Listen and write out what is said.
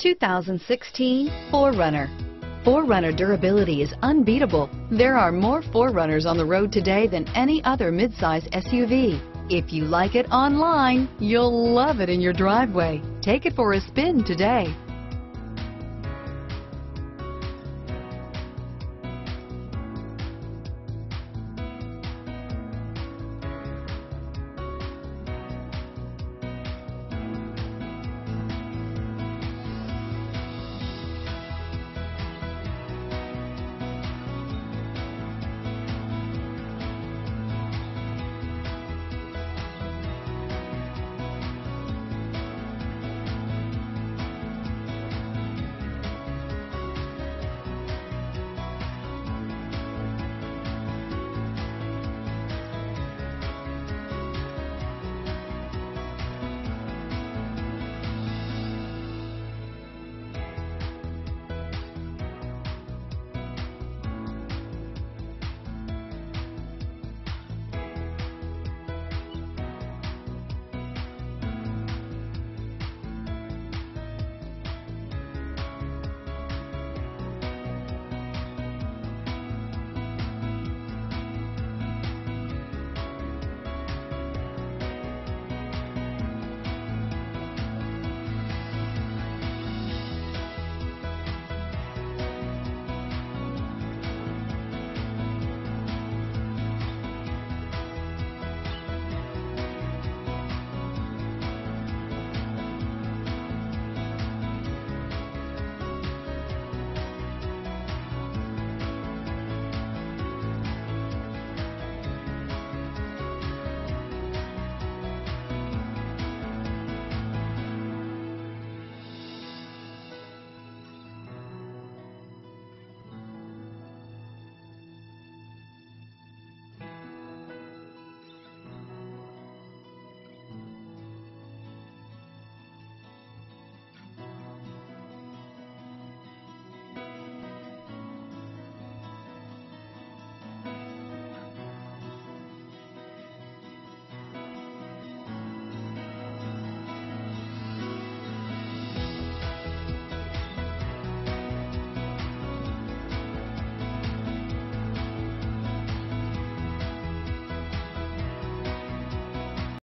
2016 4Runner. 4Runner durability is unbeatable. There are more 4Runners on the road today than any other midsize SUV. If you like it online, you'll love it in your driveway. Take it for a spin today.